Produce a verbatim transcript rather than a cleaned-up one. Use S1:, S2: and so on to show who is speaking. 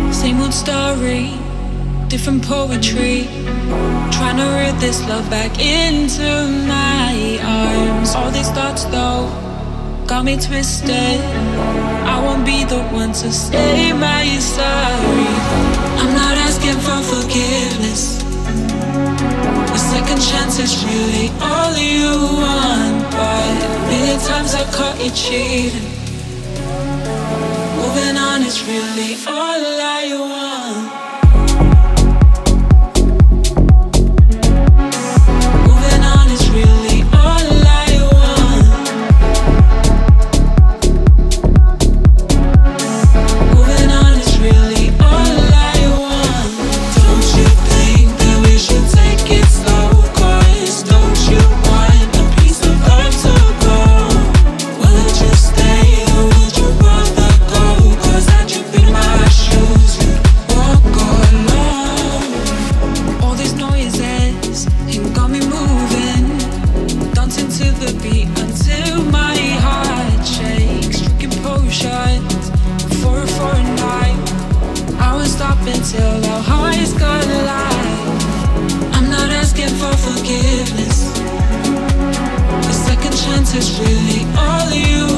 S1: Same old story, different poetry. Trying to rip this love back into my arms. All these thoughts though got me twisted. I won't be the one to say my sorry. I'm not asking for forgiveness. A second chance is really all you want, but million times I caught you cheating. Moving on is really all I want. Moving on is really all I want. Moving on is really all I want. Don't you think that we should take it slow? Cause don't you want a piece of love to go? Would you stay or would you rather go? Cause I jump in my shoes, you'd walk alone. All these noises ain't got me moving, dancing to the beat until my heart shakes. Drinking potions for a foreign night. I won't stop until our hearts collide. I'm not asking for forgiveness. A second chance is really all you